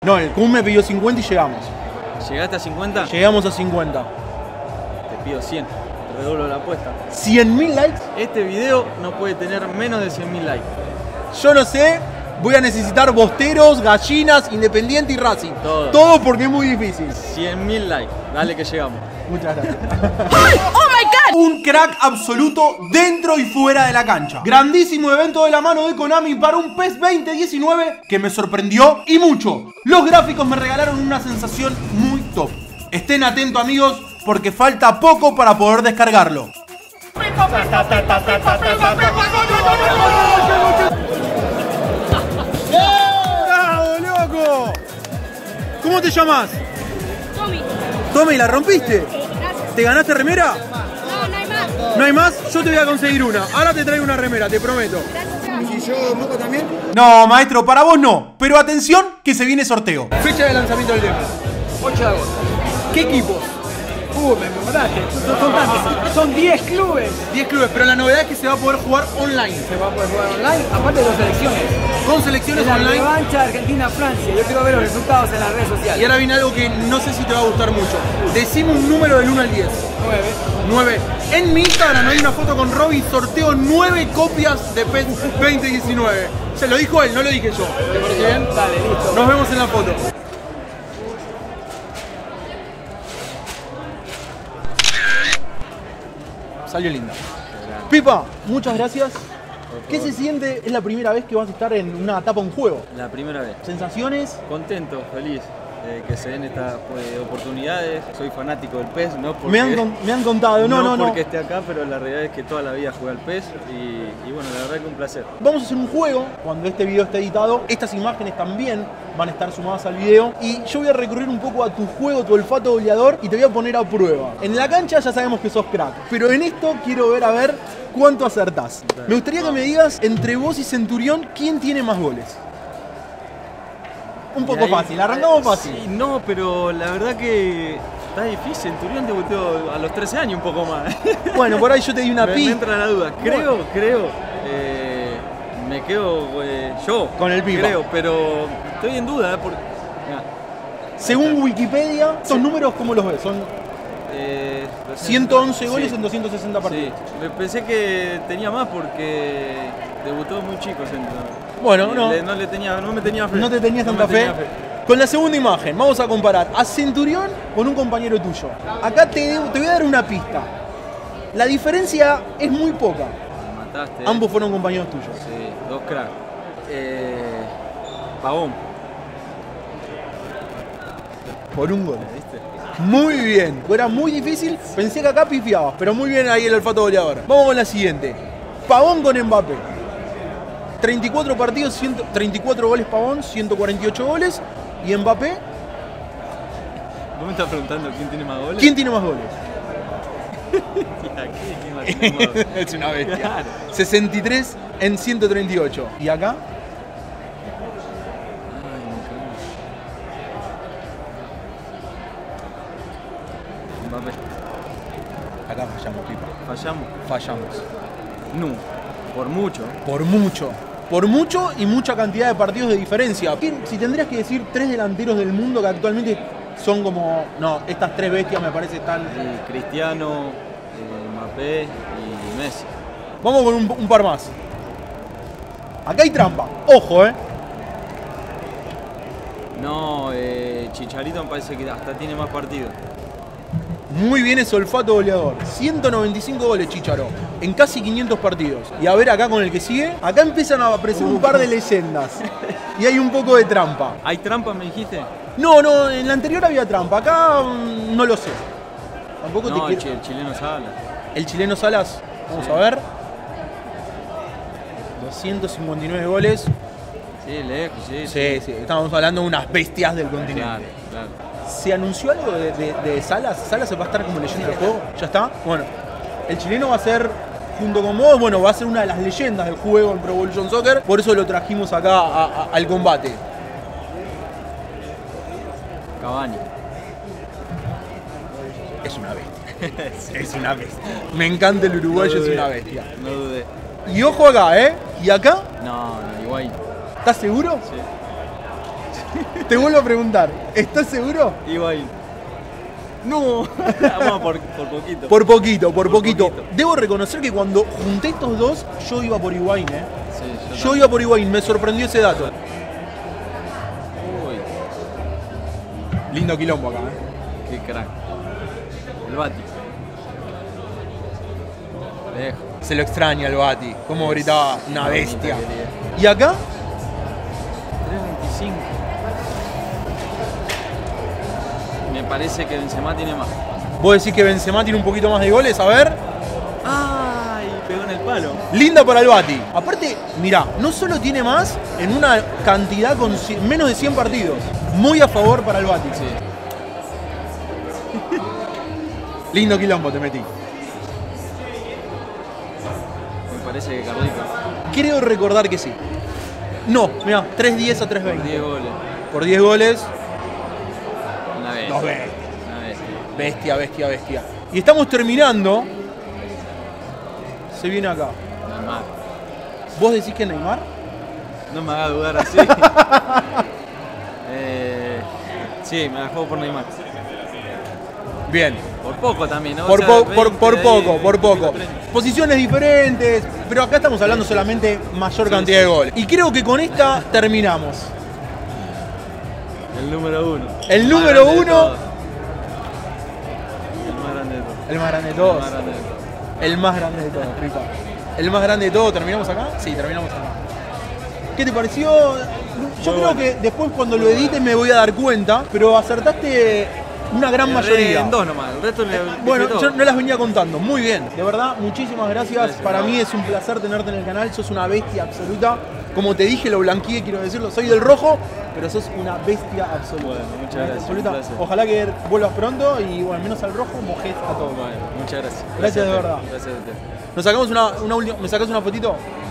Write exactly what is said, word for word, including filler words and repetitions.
No, el Kun me pidió cincuenta y llegamos. ¿Llegaste a cincuenta? Llegamos a cincuenta. Te pido cien. Te redoblo la apuesta. ¿cien mil likes? Este video no puede tener menos de cien mil likes. Yo no sé, voy a necesitar bosteros, gallinas, Independiente y Racing. Todo. Todo porque es muy difícil. cien mil likes. Dale que llegamos. Muchas gracias. ¡Oh my God! Un crack absoluto dentro y fuera de la cancha. Grandísimo evento de la mano de Konami para un PES veinte diecinueve que me sorprendió y mucho. Los gráficos me regalaron una sensación muy top. Estén atentos, amigos, porque falta poco para poder descargarlo. ¡Bravo, loco! ¿Cómo te llamas? Tommy. Tommy, ¿la rompiste? Sí, gracias. ¿Te ganaste remera? No, no hay más. ¿No hay más? Yo te voy a conseguir una. Ahora te traigo una remera, te prometo. Gracias. ¿Y yo, Moco, también? No, maestro, para vos no. Pero atención, que se viene sorteo. Fecha de lanzamiento del demo. ocho de agosto. ¿Qué equipos? Uh, me mataste. Son, son tantos. Son diez clubes. diez clubes, pero la novedad es que se va a poder jugar online. Se va a poder jugar online, aparte de las selecciones. Con selecciones La online. revancha Argentina-Francia. Yo quiero ver los resultados en las redes sociales. Y ahora viene algo que no sé si te va a gustar mucho. Decimos un número del uno al diez. nueve. nueve. En mi Instagram hay una foto con Robbie, sorteo nueve copias de PES veinte diecinueve. Se lo dijo él, no lo dije yo. ¿Te parece bien? Dale, listo. Nos vemos en la foto. Salió linda. Pipa, muchas gracias. ¿Qué se siente? Es la primera vez que vas a estar en una etapa un juego. La primera vez. ¿Sensaciones? Contento, feliz eh, que se den estas pues, oportunidades. Soy fanático del PES, no porque, Me han, con- me han contado, no, no, no. porque esté acá, pero la realidad es que toda la vida jugué al PES y, y bueno, la verdad que un placer. Vamos a hacer un juego cuando este video esté editado. Estas imágenes también van a estar sumadas al video. Y yo voy a recurrir un poco a tu juego, tu olfato goleador, y te voy a poner a prueba. En la cancha ya sabemos que sos crack, pero en esto quiero ver a ver cuánto acertás. Me gustaría que me digas, entre vos y Centurión, ¿quién tiene más goles? Un poco Y ahí- fácil, arrancamos fácil. Sí, no, pero la verdad que está difícil. Centurión debutó a los trece años un poco más. Bueno, por ahí yo te di una me, me pista. entra la duda. Creo, creo. eh, me quedo eh, yo. Con el Pipa. Creo, pero estoy en duda. ¿eh? Porque, mirá, Según Wikipedia, estos números, ¿cómo los ves? Son eh, ciento once goles sí, en doscientos sesenta partidos. Sí, me pensé que tenía más porque debutó muy chico. Centurión. Bueno, no. Le- no, le tenía, no me tenía fe. No te tenías No tanta me fe. tenía fe. Con la segunda imagen, vamos a comparar a Centurión con un compañero tuyo. Acá te, te voy a dar una pista. La diferencia es muy poca. Me mataste. eh. Ambos fueron compañeros tuyos. Sí, dos cracks. Eh, Pavón, Por un gol. ¿viste? Muy bien. Era muy difícil. Pensé que acá pifiabas, pero muy bien ahí el olfato goleador. Vamos con la siguiente. Pavón con Mbappé. treinta y cuatro partidos, cien, treinta y cuatro goles Pavón, ciento cuarenta y ocho goles. Y Mbappé, ¿Vos me estás preguntando quién tiene más goles? ¿quién tiene más goles? ¿Y aquí quién va a tener más goles? Es una bestia. Claro. sesenta y tres en ciento treinta y ocho. ¿Y acá? Ay, no creo. Mbappé. Acá fallamos, Pipa. Fallamos. Fallamos. No. Por mucho. Por mucho. Por mucho y mucha cantidad de partidos de diferencia. ¿Quién- Si tendrías que decir tres delanteros del mundo que actualmente son como... No, estas tres bestias me parece están... Y Cristiano, eh, Mbappé y Messi. Vamos con un, un par más. Acá hay trampa. Ojo, eh. No, eh, Chicharito me parece que hasta tiene más partidos. Muy bien ese olfato goleador. ciento noventa y cinco goles, Chicharo. En casi quinientos partidos. Y a ver acá con el que sigue. Acá empiezan a aparecer un par de leyendas. Y hay un poco de trampa. ¿Hay trampa, me dijiste? No, no, en la anterior había trampa. Acá mm, no lo sé. Tampoco No, te el, quiero... chi- el chileno Sala. El chileno Salas. Vamos Sí. a ver. doscientos cincuenta y nueve goles. Sí, lejos, sí. Sí, sí. Estamos hablando de unas bestias del continente. Claro, claro. ¿Se anunció algo de, de- de Salas? ¿Salas se va a estar como leyenda del juego? ¿Ya está? Bueno, el chileno va a ser, junto con vos, bueno, va a ser una de las leyendas del juego en Pro Evolution Soccer. Por eso lo trajimos acá a- a- al combate. Cavani. Es una bestia. Es una bestia. Me encanta el uruguayo, No es dudé, una bestia. No dudé. Y ojo acá, ¿eh? ¿Y acá? No, no, igual. ¿Estás seguro? Sí. Te vuelvo a preguntar, ¿estás seguro? Higuaín. No. Vamos por, por poquito. Por poquito, por, Por poquito. poquito. Debo reconocer que cuando junté estos dos, yo iba por Higuaín, ¿eh? Sí, yo, Yo iba por Higuaín, me sorprendió ese dato. Uy, Lindo quilombo acá, ¿eh? qué crack. El Bati. Lejos. Se lo extraña el Bati, cómo gritaba, una bestia. Querida. ¿Y acá? tres veinticinco. Me parece que Benzema tiene más. Vos decís que Benzema tiene un poquito más de goles, a ver. ¡Ay! Pegó en el palo. Linda para el Bati. Aparte, mirá, no solo tiene más en una cantidad con ci- menos de cien partidos. Muy a favor para el Bati. Sí. Lindo quilombo te metí. Me parece que Carlitos. Creo recordar que sí. No, mirá, tres diez a tres Por veinte. diez goles. Por diez goles, Una vez. dos veces. Una vez. Bestia, bestia, bestia. Y estamos terminando. Se viene acá. Neymar. ¿Vos decís que Neymar? No me haga dudar así. eh, sí, me la juego por Neymar. Bien. Por poco también, ¿no? Por, O sea, po- por, veinte por de ahí, poco, por veinte, poco. treinta. Posiciones diferentes, pero acá estamos hablando solamente mayor Sí, cantidad sí. de goles. Y creo que con esta terminamos. El número uno. El más número grande de uno. todos. El más grande de todos. El más grande de El todos. más grande de todos. El más grande de todos, Ripa. El más grande de todos. ¿Terminamos acá? Sí, terminamos acá. ¿Qué te pareció? Yo Muy creo bueno. que después cuando lo edites me voy a dar cuenta, pero acertaste una gran Le erré mayoría. En dos nomás, el resto le. Bueno, le fui yo todo. no las venía contando. Muy bien. De verdad, muchísimas gracias. Gracias. Para mí es un placer tenerte en el canal. Sos una bestia absoluta. Como te dije, lo blanqueé, quiero decirlo. Soy del rojo, pero sos una bestia absoluta. Bueno, muchas Una bestia gracias, absoluta. un placer. Ojalá que vuelvas pronto y, bueno, al menos al rojo, mojes a todos. Bueno, muchas gracias. Gracias de a ti. verdad. Gracias a usted. Nos sacamos una, una última. ¿Me sacás una fotito?